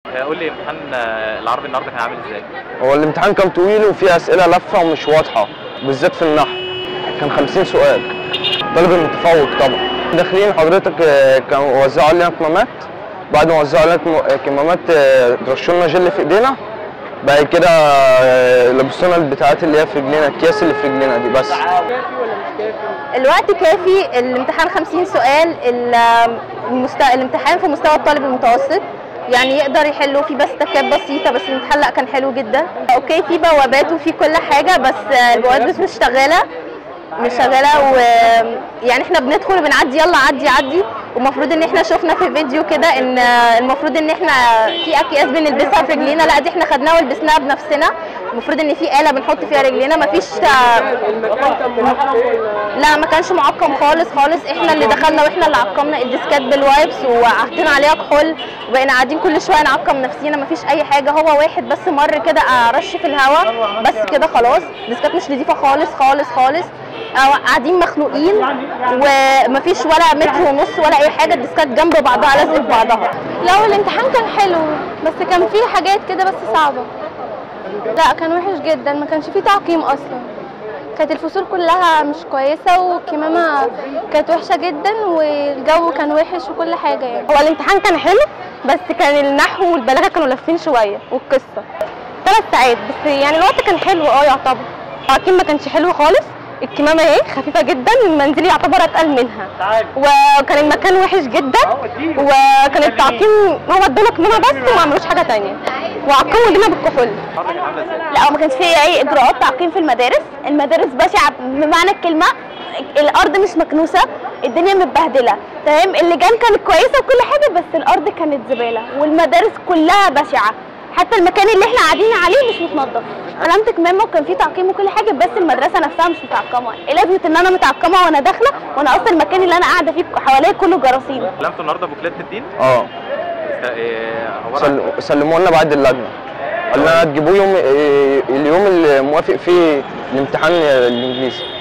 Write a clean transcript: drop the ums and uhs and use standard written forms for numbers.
قول لي امتحان العربي النهارده كان عامل ازاي؟ هو الامتحان كان طويل وفيه اسئله لفه ومش واضحه، بالذات في النحو. كان 50 سؤال. طالب المتفوق طبعا. داخلين حضرتك كانوا وزعوا علينا كمامات، بعد ما وزعوا علينا كمامات رشوا لنا جل في ايدينا، بعد كده لبسونا البتاعات اللي هي في رجلينا، الأكياس اللي في رجلينا دي بس. كافي ولا مش كافي؟ الوقت كافي، الامتحان 50 سؤال، الامتحان في مستوى الطالب المتوسط، يعني يقدر يحله في بس تكات بسيطه، بس الامتحان لا كان حلو جدا. اوكي في بوابات وفي كل حاجه، بس البوابات بس مش شغاله ويعني احنا بندخل وبنعدي يلا عدي عدي. ومفروض ان احنا شفنا في فيديو كده ان المفروض ان احنا في اكياس بنلبسها في رجلينا، لا دي احنا خدناها ولبسناها بنفسنا. المفروض ان في آلة بنحط فيها رجلينا، مفيش. المكان كان معقم ولا؟ لا ما كانش معقم خالص خالص، احنا اللي دخلنا واحنا اللي عقمنا الديسكات بالوايبس وحطينا عليها كحول، وبقينا قاعدين كل شويه نعقم نفسينا. مفيش اي حاجه، هو واحد بس مر كده رش في الهواء بس كده خلاص. الديسكات مش نظيفه خالص خالص خالص، قاعدين مخنوقين ومفيش ولا متر ونص ولا اي حاجه، الديسكات جنب بعضها لازقه في بعضها. لا الامتحان كان حلو بس كان فيه حاجات كده بس صعبه. لا كان وحش جدا، ما كانش فيه تعقيم اصلا، كانت الفصول كلها مش كويسه والكمامه كانت وحشه جدا والجو كان وحش وكل حاجه يعني. هو الامتحان كان حلو بس كان النحو والبلاغه كانوا لافين شويه والقصه 3 ساعات بس، يعني الوقت كان حلو يعتبر. التعقيم ما كانش حلو خالص، الكمامه اهي خفيفه جدا، المنزلي يعتبر اتقل منها، وكان المكان وحش جدا، وكان التعقيم هو ادونا كمامه بس وما عملوش حاجه ثانيه وعقموا ايدينا بالكحول. لا ما كانش فيه اي اجراءات تعقيم في المدارس، المدارس بشعه بمعنى الكلمه، الارض مش مكنوسه، الدنيا متبهدله تمام. اللجان كانت كويسه وكل حاجه بس الارض كانت زباله، والمدارس كلها بشعه، حتى المكان اللي احنا قاعدين عليه مش متنضف. علمت كمامه وكان فيه تعقيم وكل حاجه بس المدرسه نفسها مش متعقمه. ايه لازمه ان انا متعقمه وانا داخله وانا اصلا المكان اللي انا قاعده فيه حواليا كله جراثيم. علمتوا النهارده بوكلت الدين؟ سلموه لنا بعد اللجنه، قال لنا تجيبوه اليوم اللي موافق فيه الامتحان الانجليزي.